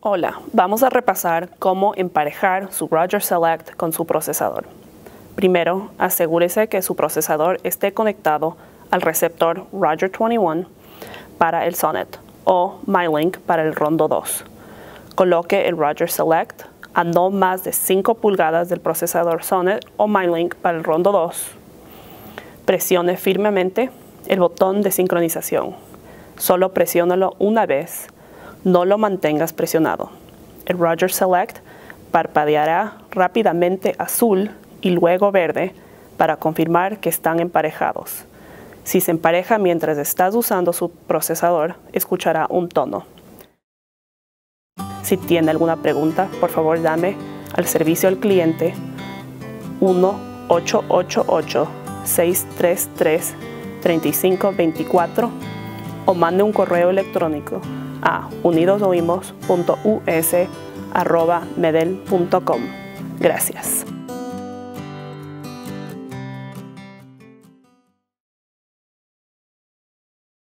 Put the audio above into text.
Hola, vamos a repasar cómo emparejar su Roger Select con su procesador. Primero, asegúrese que su procesador esté conectado al receptor Roger 21 para el Sonnet o MyLink para el Rondo 2. Coloque el Roger Select a no más de 5 pulgadas del procesador Sonnet o MyLink para el Rondo 2. Presione firmemente el botón de sincronización. Solo presiónalo una vez. No lo mantengas presionado. El Roger Select parpadeará rápidamente azul y luego verde para confirmar que están emparejados. Si se empareja mientras estás usando su procesador, escuchará un tono. Si tiene alguna pregunta, por favor llame al servicio al cliente 1-888-633-3524 o mande un correo electrónico a unidosoimos.us@medel.com. Gracias.